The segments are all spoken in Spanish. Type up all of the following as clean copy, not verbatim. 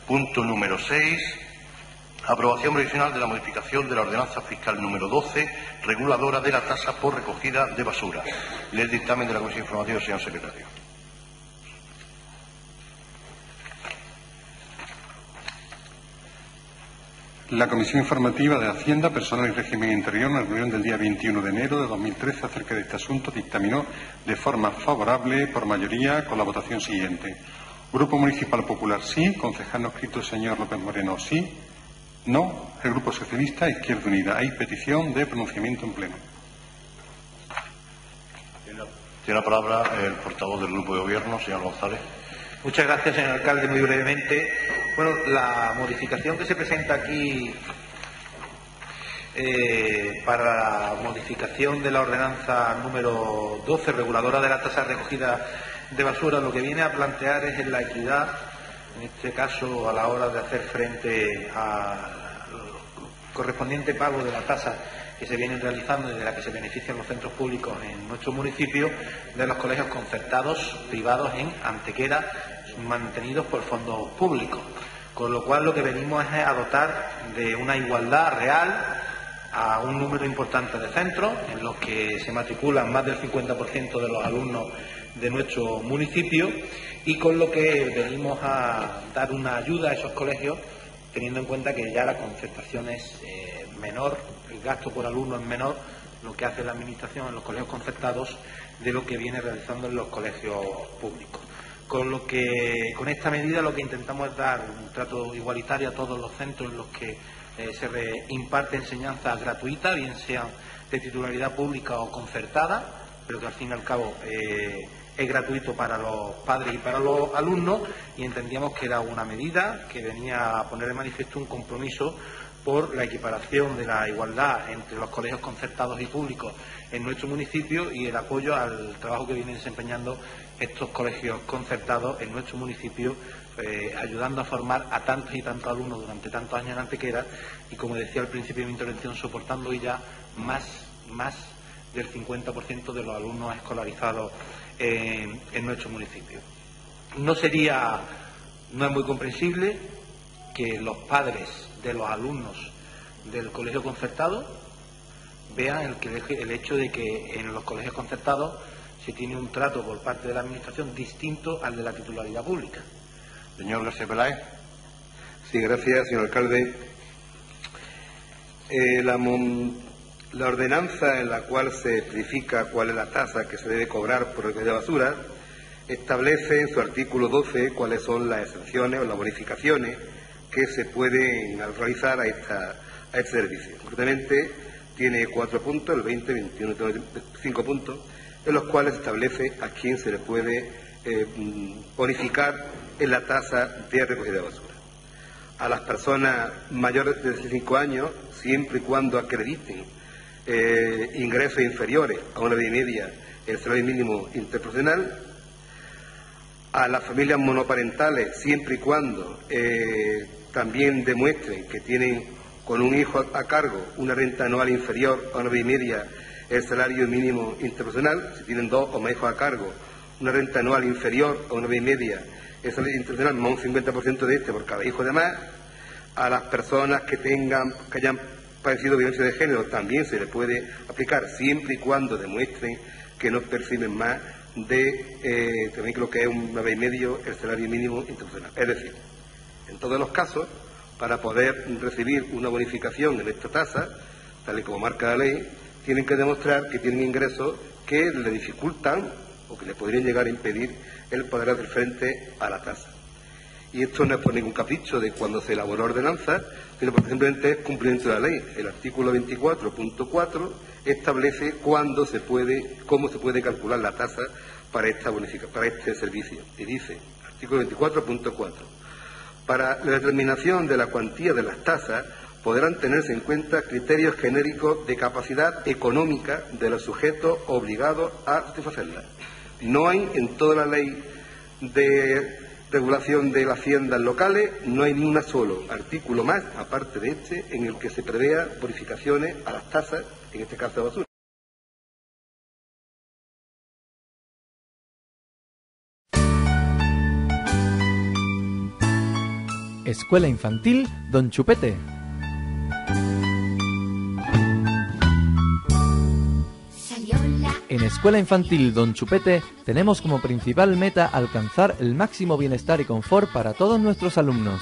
Punto número 6. Aprobación provisional de la modificación de la ordenanza fiscal número 12, reguladora de la tasa por recogida de basura. Lee el dictamen de la Comisión Informativa, señor secretario. La Comisión Informativa de Hacienda, Personal y Régimen Interior, en la reunión del día 21 de enero de 2013 acerca de este asunto, dictaminó de forma favorable por mayoría con la votación siguiente. Grupo Municipal Popular sí, concejal no escrito señor López Moreno sí, no, el Grupo Socialista, Izquierda Unida. Hay petición de pronunciamiento en pleno. Tiene la palabra el portavoz del Grupo de Gobierno, señor González. Muchas gracias, señor alcalde. Muy brevemente. Bueno, la modificación que se presenta aquí para la modificación de la ordenanza número 12, reguladora de la tasa de recogida de basura, lo que viene a plantear es la equidad, en este caso a la hora de hacer frente al correspondiente pago de la tasa que se vienen realizando y de la que se benefician los centros públicos en nuestro municipio, de los colegios concertados privados en Antequera, mantenidos por fondos públicos. Con lo cual lo que venimos es a dotar de una igualdad real a un número importante de centros en los que se matriculan más del 50% de los alumnos de nuestro municipio, y con lo que venimos a dar una ayuda a esos colegios, teniendo en cuenta que ya la concertación es menor, el gasto por alumno es menor, lo que hace la Administración en los colegios concertados de lo que viene realizando en los colegios públicos. Con lo que, con esta medida, lo que intentamos es dar un trato igualitario a todos los centros en los que se imparte enseñanza gratuita, bien sean de titularidad pública o concertada, pero que al fin y al cabo es gratuito para los padres y para los alumnos, y entendíamos que era una medida que venía a poner de manifiesto un compromiso por la equiparación de la igualdad entre los colegios concertados y públicos en nuestro municipio y el apoyo al trabajo que vienen desempeñando estos colegios concertados en nuestro municipio, ayudando a formar a tantos y tantos alumnos durante tantos años en Antequera y, como decía al principio de mi intervención, soportando ya más del 50% de los alumnos escolarizados en nuestro municipio. No es muy comprensible que los padres de los alumnos del colegio concertado vean el hecho de que en los colegios concertados se tiene un trato por parte de la Administración distinto al de la titularidad pública. Señor García Peláez. Sí, gracias, señor alcalde. La ordenanza en la cual se especifica cuál es la tasa que se debe cobrar por recogida de basura establece en su artículo 12 cuáles son las exenciones o las bonificaciones que se pueden realizar a este servicio. Concretamente, tiene 4 puntos, el 20, 21, 5 puntos, en los cuales establece a quién se le puede bonificar en la tasa de recogida de basura. A las personas mayores de 65 años, siempre y cuando acrediten ingresos inferiores a una vez y media el salario mínimo interprofesional. A las familias monoparentales, siempre y cuando también demuestren que tienen con un hijo a cargo una renta anual inferior a una vez y media el salario mínimo interprofesional. Si tienen 2 o más hijos a cargo, una renta anual inferior a una vez y media el salario interprofesional más un 50% de por cada hijo de más. A las personas que hayan padecido violencia de género también se les puede aplicar, siempre y cuando demuestren que no perciben más de también lo que es una vez y medio el salario mínimo interprofesional. Es decir, en todos los casos, para poder recibir una bonificación en esta tasa, tal y como marca la ley, tienen que demostrar que tienen ingresos que le dificultan o que le podrían llegar a impedir el poder hacer frente a la tasa. Y esto no es por ningún capricho de cuando se elaboró la ordenanza, sino porque simplemente es cumplimiento de la ley. El artículo 24.4 establece cómo se puede calcular la tasa para este servicio. Y dice, artículo 24.4, para la determinación de la cuantía de las tasas podrán tenerse en cuenta criterios genéricos de capacidad económica de los sujetos obligados a satisfacerlas. No hay en toda la ley de regulación de las haciendas locales, no hay ni un solo artículo más, aparte de este, en el que se prevea bonificaciones a las tasas, en este caso de basura. Escuela Infantil Don Chupete. En Escuela Infantil Don Chupete tenemos como principal meta alcanzar el máximo bienestar y confort para todos nuestros alumnos.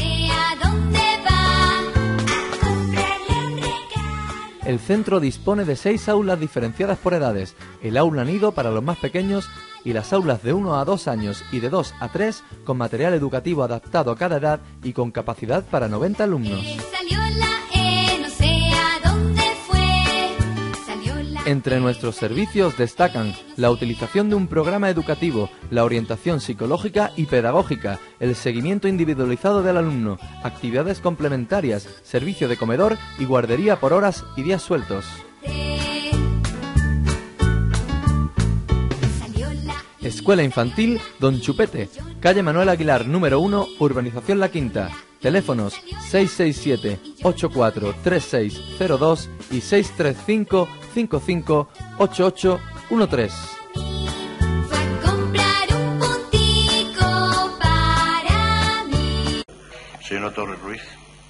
El centro dispone de 6 aulas diferenciadas por edades, el aula nido para los más pequeños y las aulas de 1 a 2 años y de 2 a 3 con material educativo adaptado a cada edad y con capacidad para 90 alumnos. Entre nuestros servicios destacan la utilización de un programa educativo, la orientación psicológica y pedagógica, el seguimiento individualizado del alumno, actividades complementarias, servicio de comedor y guardería por horas y días sueltos. Escuela Infantil Don Chupete, calle Manuel Aguilar, número 1, Urbanización La Quinta. Teléfonos 667-843602 y 635-558813. Señora Torres Ruiz.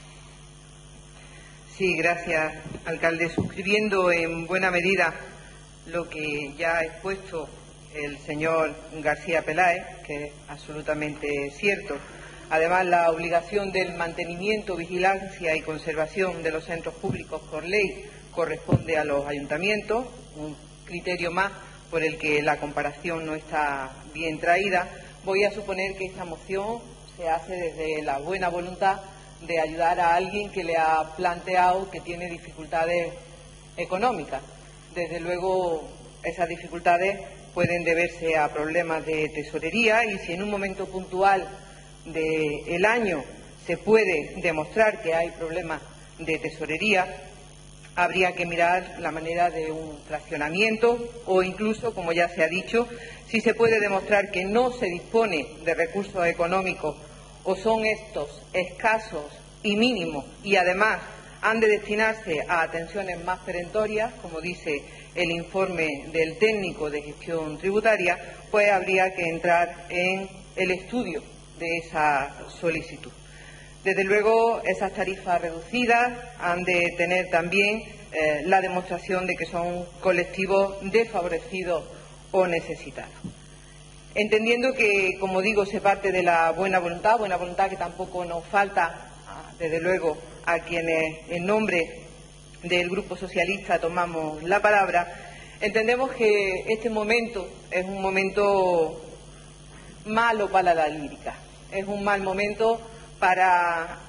Sí, gracias, alcalde. Suscribiendo en buena medida lo que ya ha expuesto el señor García Peláez, que es absolutamente cierto. Además, la obligación del mantenimiento, vigilancia y conservación de los centros públicos por ley corresponde a los ayuntamientos, un criterio más por el que la comparación no está bien traída. Voy a suponer que esta moción se hace desde la buena voluntad de ayudar a alguien que le ha planteado que tiene dificultades económicas. Desde luego, esas dificultades pueden deberse a problemas de tesorería y si en un momento puntual del año se puede demostrar que hay problemas de tesorería, habría que mirar la manera de un fraccionamiento o incluso, como ya se ha dicho, si se puede demostrar que no se dispone de recursos económicos o son estos escasos y mínimos y además han de destinarse a atenciones más perentorias, como dice el informe del técnico de gestión tributaria, pues habría que entrar en el estudio de esa solicitud. Desde luego, esas tarifas reducidas han de tener también la demostración de que son colectivos desfavorecidos o necesitados. Entendiendo que, como digo, se parte de la buena voluntad que tampoco nos falta, desde luego, a quienes en nombre del Grupo Socialista tomamos la palabra, entendemos que este momento es un momento malo para la lírica. Es un mal momento para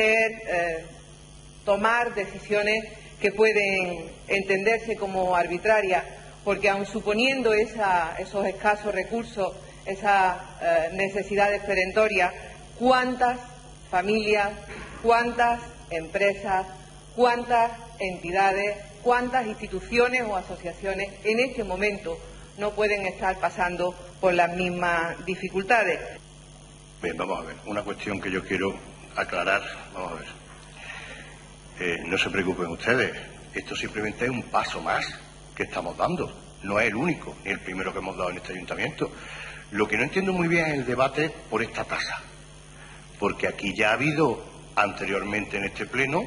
tomar decisiones que pueden entenderse como arbitrarias, porque aun suponiendo esos escasos recursos, esas necesidades perentorias, ¿cuántas familias, cuántas empresas, cuántas entidades, cuántas instituciones o asociaciones en este momento no pueden estar pasando por las mismas dificultades? Bien, vamos a ver, una cuestión que yo quiero aclarar, vamos a ver. No se preocupen ustedes, esto simplemente es un paso más que estamos dando, no es el único, ni el primero que hemos dado en este ayuntamiento. Lo que no entiendo muy bien es el debate por esta tasa, porque aquí ya ha habido anteriormente en este pleno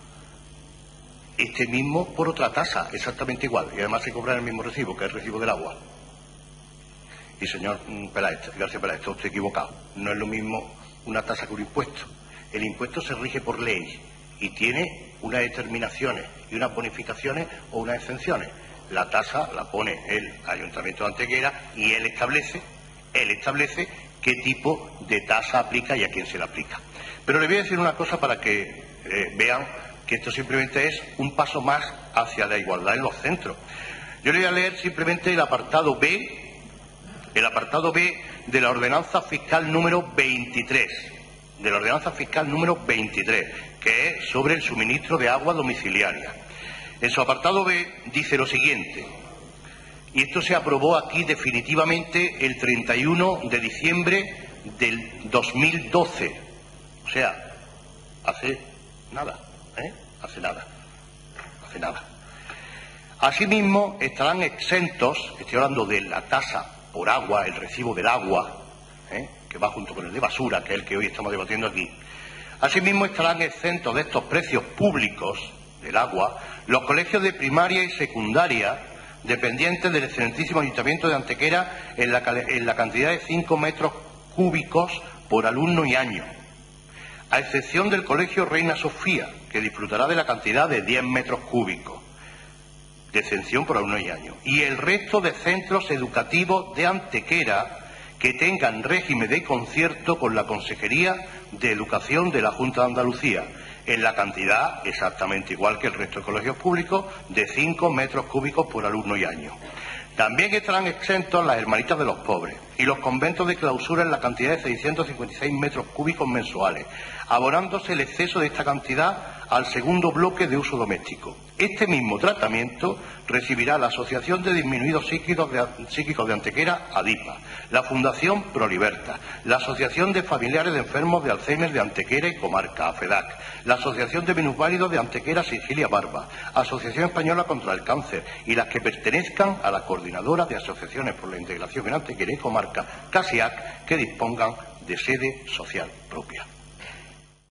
este mismo por otra tasa, exactamente igual, y además se cobra el mismo recibo, que es el recibo del agua. Y señor García Peláez, está usted equivocado. No es lo mismo una tasa que un impuesto. El impuesto se rige por ley y tiene unas determinaciones y unas bonificaciones o unas exenciones. La tasa la pone el Ayuntamiento de Antequera y él establece qué tipo de tasa aplica y a quién se la aplica. Pero le voy a decir una cosa para que vean que esto simplemente es un paso más hacia la igualdad en los centros. Yo le voy a leer simplemente el apartado B de la ordenanza fiscal número 23, que es sobre el suministro de agua domiciliaria. En su apartado B dice lo siguiente, y esto se aprobó aquí definitivamente el 31 de diciembre del 2012, o sea, hace nada. Asimismo, estarán exentos, estoy hablando de la tasa por agua, el recibo del agua, que va junto con el de basura, que es el que hoy estamos debatiendo aquí, Asimismo, estarán exentos de estos precios públicos del agua los colegios de primaria y secundaria dependientes del excelentísimo Ayuntamiento de Antequera en la cantidad de 5 metros cúbicos por alumno y año, a excepción del Colegio Reina Sofía, que disfrutará de la cantidad de 10 metros cúbicos de exención por alumno y año, y el resto de centros educativos de Antequera que tengan régimen de concierto con la Consejería de Educación de la Junta de Andalucía, en la cantidad exactamente igual que el resto de colegios públicos, de 5 metros cúbicos por alumno y año. También estarán exentos las hermanitas de los pobres y los conventos de clausura en la cantidad de 656 metros cúbicos mensuales, abonándose el exceso de esta cantidad al segundo bloque de uso doméstico. Este mismo tratamiento recibirá la Asociación de Disminuidos Psíquicos de Antequera, ADIPA, la Fundación Proliberta, la Asociación de Familiares de Enfermos de Alzheimer de Antequera y Comarca, AFEDAC, la Asociación de Minusválidos de Antequera, Sigilia Barba, Asociación Española contra el Cáncer y las que pertenezcan a la Coordinadora de Asociaciones por la Integración en Antequera y Comarca, CASIAC, que dispongan de sede social propia.